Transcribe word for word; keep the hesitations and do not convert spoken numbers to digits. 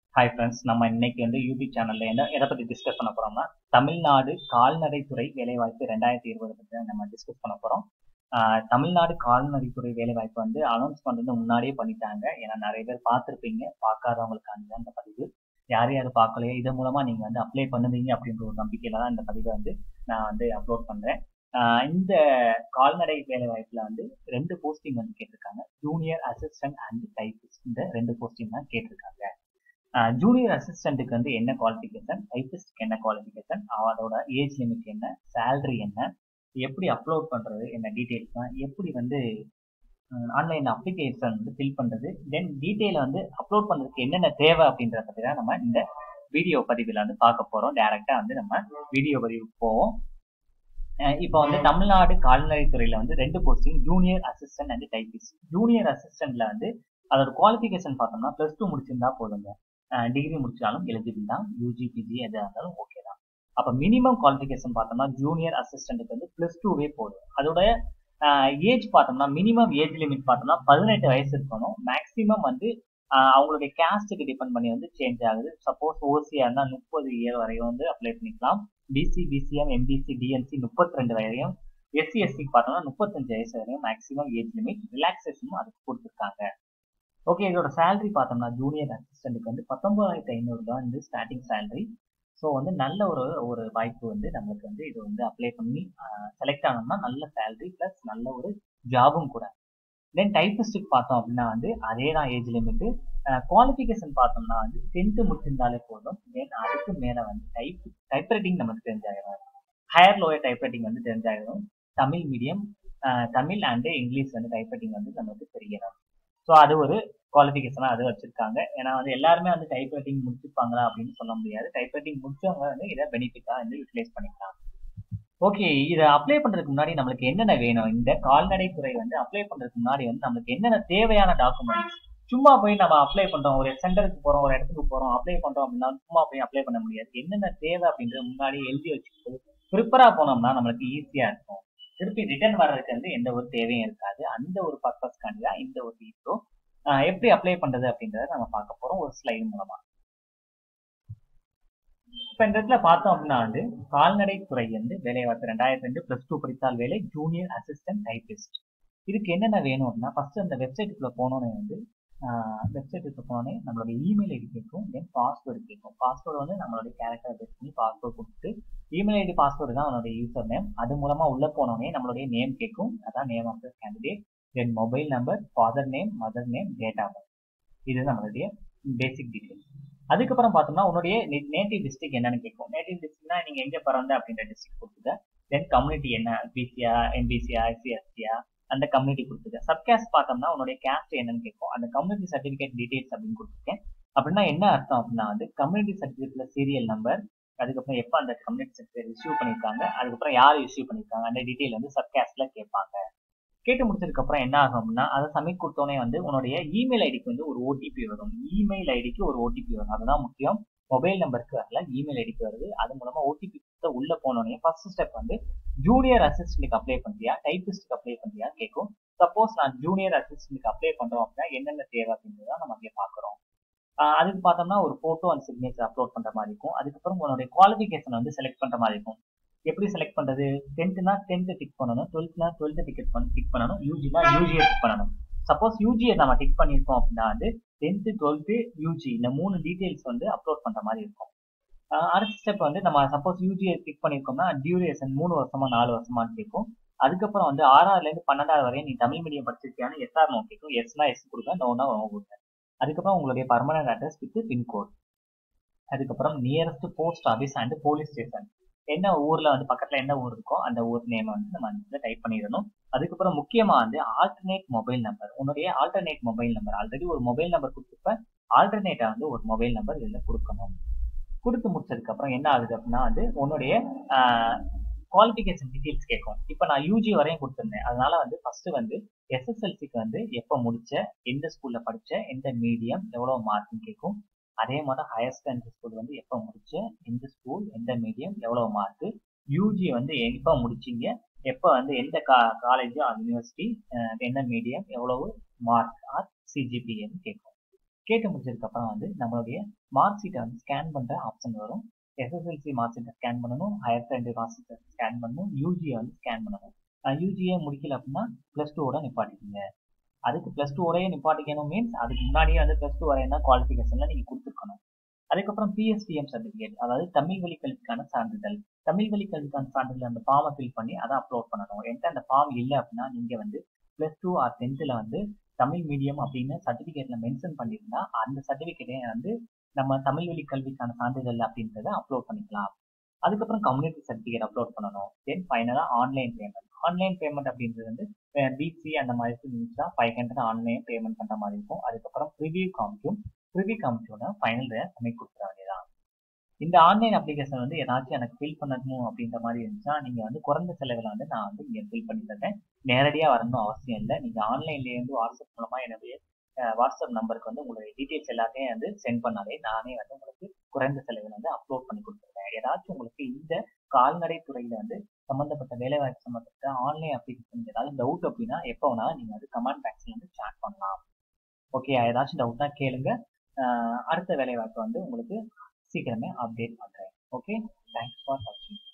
Hi friends, நம்ம இன்னைக்கு வந்து யூடியூப் சேனல்ல என்ன எதை பத்தி டிஸ்கஸ் பண்ண போறோம்னா தமிழ்நாடு கால்நடைத்துறை வேலைவாய்ப்பு ரெண்டாயிரத்தி இருபது பத்தி நம்ம டிஸ்கஸ் பண்ண போறோம். ஆஹ் தமிழ்நாடு கால்நடைத்துறை வேலைவாய்ப்பு வந்து அனௌன்ஸ்மெண்ட் வந்து முன்னாடியே பண்ணிட்டாங்க. ஏன்னா நிறைய பேர் பார்த்துருப்பீங்க, பார்க்காதவங்களுக்காண்டி தான் இந்த பதிவு. யார் யார் பார்க்கலையோ இதன் மூலமா நீங்க வந்து அப்ளை பண்ணுவீங்க அப்படின்ற ஒரு நம்பிக்கையில தான் இந்த பதிவை வந்து நான் வந்து அப்லோட் பண்றேன். ஆஹ் இந்த கால்நடை வேலைவாய்ப்புல வந்து ரெண்டு போஸ்டிங் வந்து கேட்டிருக்காங்க. ஜூனியர் அசிஸ்டன்ட் அண்ட் டைபிஸ்ட், இந்த ரெண்டு போஸ்டிங் தான் கேட்டிருக்காங்க. ஜூனியர் அசிஸ்டன்ட்டுக்கு வந்து என்ன குவாலிஃபிகேஷன், டைபிஸ்ட்க்கு என்ன குவாலிஃபிகேஷன், அதோட ஏஜ் லிமிட் என்ன, சேலரி என்ன, எப்படி அப்லோட் பண்றது, என்ன டீட்டெயில்ஸ் தான், எப்படி வந்து ஆன்லைன் அப்ளிகேஷன் வந்து ஃபில் பண்றது, தென் டீட்டெயில வந்து அப்லோட் பண்றதுக்கு என்னென்ன தேவை அப்படின்றத பத்தி தான் நம்ம இந்த வீடியோ பதிவில் வந்து பார்க்க போறோம். டைரக்டா வந்து நம்ம வீடியோ பதிவுக்கு போவோம். இப்போ வந்து தமிழ்நாடு கால்நடைத்துறையில வந்து ரெண்டு posting, junior assistant and typist. Junior அசிஸ்டன்ட்ல வந்து அதோட குவாலிஃபிகேஷன் பார்த்தோம்னா பிளஸ் டூ முடிச்சிருந்தா போதுங்க. டிகிரி முடிச்சாலும் எலிஜிபிள் தான், யூஜி பிஜி எதாக இருந்தாலும் ஓகே தான். அப்போ மினிமம் குவாலிஃபிகேஷன் பார்த்தோம்னா ஜூனியர் அசிஸ்டன்ட்டுக்கு வந்து பிளஸ் டூவே போதும். அதோட ஏஜ் பார்த்தோம்னா மினிமம் ஏஜ் லிமிட் பார்த்தோம்னா பதினெட்டு வயசு இருக்கணும். மேக்சிமம் வந்து அவங்களுடைய கேஸ்ட்டுக்கு டிபெண்ட் பண்ணி வந்து சேஞ்ச் ஆகுது. சப்போஸ் ஓசியா இருந்தால் முப்பது இயர் வரையும் வந்து அப்ளை பண்ணிக்கலாம். பிசி பிசிஎம் எம்பிசி டிஎன்சி முப்பத்தி ரெண்டு வரையும், எஸ்சி எஸ்சிக்கு பார்த்தோம்னா முப்பத்தஞ்சு வயசு வரையும் மேக்சிமம் ஏஜ் லிமிட். ரிலாக்ஸேஷனும் அதுக்கு கொடுத்துருக்காங்க. ஓகே, இதோட சேலரி பார்த்தோம்னா ஜூனியர் அசிஸ்டன்ட்டுக்கு வந்து பத்தொன்பதாயிரத்தி ஐநூறு தான் வந்து ஸ்டார்டிங் சேலரி. ஸோ வந்து நல்ல ஒரு ஒரு வாய்ப்பு வந்து நம்மளுக்கு வந்து இது வந்து அப்ளை பண்ணி செலக்ட் ஆனோம்னா நல்ல சேலரி ப்ளஸ் நல்ல ஒரு ஜாபும் கூட. தென் டைபிஸ்டுக்கு பார்த்தோம் அப்படின்னா வந்து அதே தான் ஏஜ் லிமிட்டு. குவாலிஃபிகேஷன் பார்த்தோம்னா வந்து டென்த்து முடிச்சிருந்தாலே போதும். தென் அதுக்கு மேலே வந்து டைப் டைப்ரைட்டிங் நமக்கு தெரிஞ்சாயிரும். ஹையர் லோயர் டைப்ரைட்டிங் வந்து தெரிஞ்சாயிரும். Tamil medium, Tamil and English வந்து டைப்ரைட்டிங் வந்து நமக்கு தெரியணும். ஸோ அது ஒரு குவாலிஃபிகேஷனாக அது வச்சிருக்காங்க. ஏன்னா வந்து எல்லாருமே வந்து டைப் ரைட்டிங் முடிச்சிருப்பாங்களா அப்படின்னு சொல்ல முடியாது. டைப் ரைட்டிங் முடிச்சவங்க வந்து இதை பெனிஃபிட்டாக வந்து யூட்டிலைஸ் பண்ணிக்கலாம். ஓகே, இதை அப்ளை பண்ணுறதுக்கு முன்னாடி நம்மளுக்கு என்னென்ன வேணும், இந்த கால்நடைத்துறை வந்து அப்ளை பண்ணுறதுக்கு முன்னாடி வந்து நம்மளுக்கு என்னென்ன தேவையான டாக்குமெண்ட்ஸ். சும்மா போய் நம்ம அப்ளை பண்ணுறோம், ஒரு சென்டருக்கு போகிறோம், ஒரு இடத்துக்கு போகிறோம், அப்ளை பண்ணுறோம் அப்படின்னா சும்மா போய் அப்ளை பண்ண முடியாது. என்னென்ன தேவை அப்படின்றது முன்னாடி எழுதி வச்சுக்கிட்டு ப்ரிப்பராக போனோம்னா நம்மளுக்கு ஈஸியாக இருக்கும். திருப்பி ரிட்டர்ன் வர்றதுக்கு வந்து எந்த ஒரு தேவையும் இருக்காது. அந்த ஒரு பர்பஸ்க்காண்டி தான் இந்த ஒரு வீடியோ. எப்படி அப்ளை பண்றது அப்படின்றத நம்ம பார்க்க போறோம் ஒரு ஸ்லைடு மூலமா. இப்ப இந்த இடத்துல பார்த்தோம் அப்படின்னா வந்து கால்நடைத்துறை வந்து வேலைவாய்ப்பு ரெண்டாயிரத்தி ரெண்டு பிளஸ் டூ படித்தால் வேலை, ஜூனியர் அசிஸ்டன்ட் டைபிஸ்ட். இதுக்கு என்னென்ன வேணும் அப்படின்னா ஃபர்ஸ்ட் அந்த வெப்சைட்டுக்குள்ள போனோன்னே வந்து வெப்சைட்டுக்கு போனோடனே நம்மளுடைய இமெயில் ஐடி கேட்கும், தென் பாஸ்வேர்டு கேட்கும். பாஸ்வேர்டு வந்து நம்மளுடைய கேரக்டர் பேஸ் பண்ணி பாஸ்வேர்டு கொடுத்துட்டு, இமெயில் ஐடி பாஸ்வேர்டு தான் அவனுடைய யூசர் நேம். அது மூலமா உள்ள போனோடனே நம்மளுடைய நேம் கேட்கும், அதான் name of the candidate. Then mobile number, father name, mother name, date of birth. இது நம்மளுடைய பேசிக் டீடைல்ஸ். அதுக்கப்புறம் பார்த்தோம்னா உன்னுடைய நேட்டிவ் டிஸ்ட்ரிக்ட் என்னன்னு கேட்கும். நேட்டிவ் டிஸ்ட்ரிக்ட்னா நீங்க எங்க பிறந்த அப்படின்ற டிஸ்ட்ரிக்ட் கொடுத்துக்க. தென் கம்யூனிட்டி என்ன, பிசியா, எம்பிசியா, எஸ்சி எஸ்டியா, அந்த கம்யூனிட்டி கொடுத்துக்க. சப்காஸ்ட் பார்த்தோம்னா உன்னுடைய கேஸ்ட் என்னன்னு கேட்கும். அந்த கம்யூனிட்டி சர்டிஃபிகேட் டீடைல்ஸ் அப்படின்னு கொடுத்துருக்கேன். அப்படின்னா என்ன அர்த்தம் அப்படின்னா வந்து கம்யூனிட்டி சர்டிஃபிகேட்ல சீரியல் நம்பர், அதுக்கப்புறம் எப்போ அந்த கம்யூனிட்டி சர்டிஃபிகேட் இஷ்யூ பண்ணியிருக்காங்க, அதுக்கப்புறம் யார் இஷ்யூ பண்ணியிருக்காங்க, அந்த டீடைல் வந்து சப்காஸ்ட்ல கேட்பாங்க. கேட்டு முடிச்சதுக்கு அப்புறம் என்ன ஆகும் அப்படின்னா அதை சப்மிட் கொடுத்தோடனே வந்து உன்னுடைய இமெயில் ஐடிக்கு வந்து ஒரு ஓடிபி வரும். இமெயில் ஐடிக்கு ஒரு ஓடிபி வரும், அதுதான் முக்கியம். மொபைல் நம்பருக்கு வரல, இமெயில் ஐடிக்கு வருது. அது மூலமா ஓடிபி உள்ள போனோடனே ஃபர்ஸ்ட் ஸ்டெப் வந்து ஜூனியர் அசிஸ்டன்ட்டுக்கு அப்ளை பண்றியா, டைபிஸ்டுக்கு அப்ளை பண்றியா கேட்கும். சப்போஸ் நான் ஜூனியர் அசிஸ்டன்ட்டுக்கு அப்ளை பண்றோம் அப்படின்னா என்னென்ன தேவை அப்படின்றத நம்ம இங்கே பாக்குறோம். அதுக்கு பார்த்தோம்னா ஒரு போட்டோ அண்ட் சிக்னேச்சர் அப்லோட் பண்ற மாதிரி இருக்கும். அதுக்கப்புறம் உன்னுடைய குவாலிஃபிகேஷன் வந்து செலக்ட் பண்ற மாதிரி இருக்கும். எப்படி செலக்ட் பண்றது, டென்த்னா டென்த் டிக் பண்ணணும், டுவெல்த்னா டுவெல்த் டிக்கெட் பண்ணி டிக் பண்ணணும், யூஜினா யூஜியை டிக் பண்ணணும். சப்போஸ் யூஜியை நம்ம டிக் பண்ணியிருக்கோம் அப்படின்னா வந்து டென்த்து டுவெல்த்து யூஜி இந்த மூணு டீடைல்ஸ் வந்து அப்லோட் பண்ற மாதிரி இருக்கும். அடுத்த ஸ்டெப் வந்து நம்ம சப்போஸ் யூஜியை டிக் பண்ணியிருக்கோம்னா டியூரேஷன் மூணு வருஷமா நாலு வருஷமான்னு கேட்கும். அதுக்கப்புறம் வந்து ஆறாவதுல இருந்து பன்னெண்டாவது வரையும் நீ தமிழ் மீடியம் படிச்சிருக்கியான்னு எஸ்ஆர் நோ கேட்கும். எஸ்னா எஸ் கொடுங்க, நோனா நோ கொடுங்க. அதுக்கப்புறம் உங்களுடைய பர்மனன்ட் அட்ரஸ் வித் பின்கோட். அதுக்கப்புறம் nearest post office and police station, என்ன ஊர்ல வந்து பக்கத்துல என்ன ஊர் இருக்கோ அந்த ஊர் நேம் வந்து நம்ம வந்து டைப் பண்ணிடணும். அதுக்கப்புறம் முக்கியமா வந்து ஆல்டர்னேட் மொபைல் நம்பர், உன்னுடைய ஆல்டர்னேட் மொபைல் நம்பர். ஆல்ரெடி ஒரு மொபைல் நம்பர் கொடுத்துருப்ப, ஆல்டர்னேட்டா வந்து ஒரு மொபைல் நம்பர் இதுல கொடுக்கணும். கொடுத்து முடிச்சதுக்கு அப்புறம் என்ன ஆகுது அப்படின்னா வந்து உன்னுடைய குவாலிஃபிகேஷன் டீடைல்ஸ் கேட்கும். இப்போ நான் யூஜி வரையும் கொடுத்துருந்தேன், அதனால வந்து ஃபர்ஸ்ட் வந்து எஸ்எஸ்எல்சிக்கு வந்து எப்போ முடிச்ச, எந்த ஸ்கூல்ல படிச்ச, எந்த மீடியம், எவ்வளவு மார்க்னு கேட்கும். அதே மாதிரி ஹையர் செகண்டரி ஸ்கூல் வந்து எப்போ முடிச்ச, எந்த ஸ்கூல், எந்த மீடியம், எவ்வளவு மார்க், யூஜி வந்து எப்போ முடிச்சிங்க, எப்போ வந்து எந்த கா காலேஜ் யூனிவர்சிட்டி, என்ன மீடியம், எவ்வளவு மார்க் ஆர் சிஜிபிஏன்னு கேட்கும். கேட்டு முடிச்சதுக்கப்புறம் வந்து நம்மளுடைய மார்க் ஷீட்டை வந்து ஸ்கேன் பண்ணுற ஆப்ஷன் வரும். எஸ்எஸ்எல்சி மார்க் ஷீட்டை ஸ்கேன் பண்ணணும், ஹையர் செகண்டரி மார்க் ஷீட்டை ஸ்கேன் பண்ணணும், யூஜியை வந்து ஸ்கேன் பண்ணணும். யூஜிஏ முடிக்கல அப்படின்னா ப்ளஸ் டூவோட நிப்பாட்டிக்கிங்க. அதுக்கு ப்ளஸ் டூ வரையே நிப்பாட்டிக்கணும் மீன்ஸ் அதுக்கு முன்னாடியே வந்து ப்ளஸ் டூ வரையும் தான் குவாலிஃபிகேஷன்ல நீங்கள் கொடுத்துருக்கணும். அதுக்கப்புறம் பிஎஸ்டிஎம் சர்டிஃபிகேட், அதாவது தமிழ் வழி கல்விக்கான சான்றிதழ். தமிழ் வழி கல்விக்கான சான்றிதழ் அந்த ஃபார்மை ஃபில் பண்ணி அதை அப்லோட் பண்ணணும். என்கிட்ட அந்த ஃபார்ம் இல்லை அப்படின்னா நீங்கள் வந்து ப்ளஸ் டூ ஆர் டென்த்தில் வந்து தமிழ் மீடியம் அப்படின்னு சர்டிஃபிகேட்ல மென்ஷன் பண்ணியிருந்தா அந்த சர்டிஃபிகேட்டை வந்து நம்ம தமிழ் வழி கல்விக்கான சான்றிதழ் அப்படின்றத அப்லோட் பண்ணிக்கலாம். அதுக்கப்புறம் கம்யூனிட்டி சர்டிஃபிகேட் அப்லோட் பண்ணணும். தென் ஃபைனலாக ஆன்லைன் பேமெண்ட். ஆன்லைன் பேமெண்ட் அப்படின்றது வந்து பிசி அந்த மாதிரி இருந்துச்சுன்னா ஃபைவ் ஹண்ட்ரட் ஆன்லைன் பேமெண்ட் பண்ணுற மாதிரி இருக்கும். அதுக்கப்புறம் ப்ரிவியூ காமிக்கும். ப்ரிவியூ காமிச்சோன்னா ஃபைனல் சப்மிட் கொடுத்துட வேண்டியதான். இந்த ஆன்லைன் அப்ளிகேஷன் வந்து ஏதாச்சும் எனக்கு ஃபில் பண்ணணும் அப்படின்ற மாதிரி இருந்துச்சுன்னா நீங்கள் வந்து குறைந்த செலவில் வந்து நான் வந்து இங்கே ஃபில் பண்ணி தரேன். நேரடியாக வரணும் அவசியம் இல்லை. நீங்கள் ஆன்லைன்லேருந்து வாட்ஸ்அப் மூலமாக என்னுடைய வாட்ஸ்அப் நம்பருக்கு வந்து உங்களுடைய டீட்டெயில்ஸ் எல்லாத்தையும் வந்து சென்ட் பண்ணாலே நானே வந்து உங்களுக்கு குறைந்த செலவில் வந்து அப்லோட் பண்ணி கொடுத்துருவேன். ஏதாச்சும் உங்களுக்கு இந்த கால்நடை துறையில் வந்து சம்மந்தப்பட்ட வேலைவாய்ப்பு சம்மந்தப்பட்ட ஆன்லைன் அப்ளிகேஷன் ஏதாவது டவுட் அப்படின்னா எப்போ வேணாலும் நீங்கள் வந்து கமெண்ட் பாக்ஸில் வந்து சேட் பண்ணலாம். ஓகே, ஏதாச்சும் டவுட்னா கேளுங்க. அடுத்த வேலைவாய்ப்பு வந்து உங்களுக்கு சீக்கிரமே அப்டேட் பண்ணுறேன். ஓகே, தேங்க்ஸ் ஃபார் வாட்சிங்.